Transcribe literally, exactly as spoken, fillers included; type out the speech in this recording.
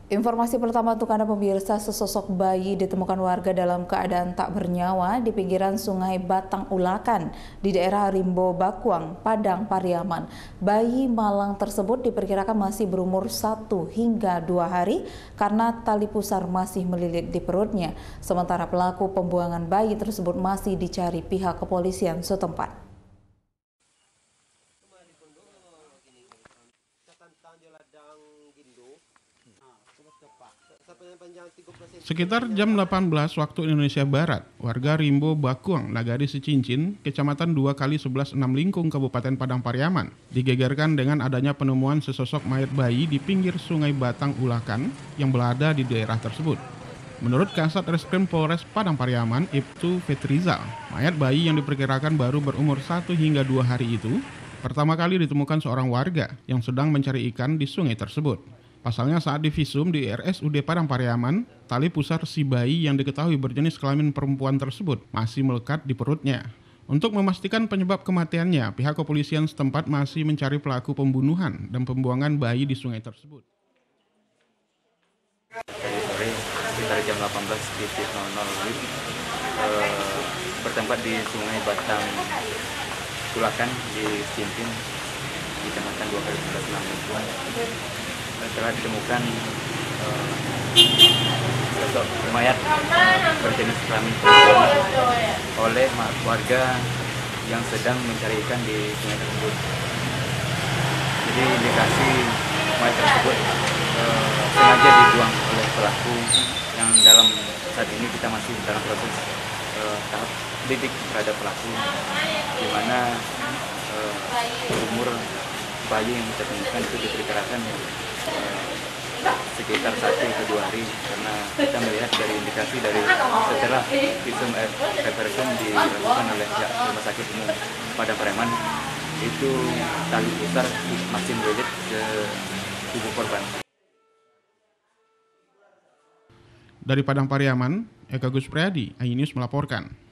Informasi pertama untuk Anda pemirsa, sesosok bayi ditemukan warga dalam keadaan tak bernyawa di pinggiran Sungai Batang Ulakan di daerah Rimbo Bakuang, Padang Pariaman. Bayi malang tersebut diperkirakan masih berumur satu hingga dua hari karena tali pusar masih melilit di perutnya. Sementara pelaku pembuangan bayi tersebut masih dicari pihak kepolisian setempat. Sekitar jam delapan belas waktu Indonesia Barat, warga Rimbo Bakuang, Nagari Sicincin, Kecamatan dua kali sebelas enam Lingkung, Kabupaten Padang Pariaman, digegerkan dengan adanya penemuan sesosok mayat bayi di pinggir Sungai Batang Ulakan yang berada di daerah tersebut. Menurut Kasat Reskrim Polres Padang Pariaman, Ibtu Fetrizal, mayat bayi yang diperkirakan baru berumur satu hingga dua hari itu pertama kali ditemukan seorang warga yang sedang mencari ikan di sungai tersebut. Pasalnya saat divisum di R S U D Padang Pariaman, tali pusar si bayi yang diketahui berjenis kelamin perempuan tersebut masih melekat di perutnya. Untuk memastikan penyebab kematiannya, pihak kepolisian setempat masih mencari pelaku pembunuhan dan pembuangan bayi di sungai tersebut. Tadi sore sekitar jam delapan belas eh, bertempat di Sungai Batang Ulakan di Cimpin, di Kecamatan dua kali sebelas enam Lingkung. Telah ditemukan uh, sosok mayat uh, berjenis kelamin perempuan oleh warga yang sedang mencari ikan di sungai tersebut. Jadi indikasi mayat tersebut uh, sengaja dibuang oleh pelaku yang dalam saat ini kita masih dalam proses uh, tahap lidik terhadap pelaku, di mana uh, umur bayi yang kita temukan itu diperkirakan uh, sekitar satu ke dua hari, karena kita melihat dari indikasi dari setelah visum reversen dilakukan oleh pihak Rumah Sakit Umum Padang Pariaman, itu tali pusar masih melilit ke tubuh korban. Dari Padang Pariaman, Eka Gus Priadi, iNews melaporkan.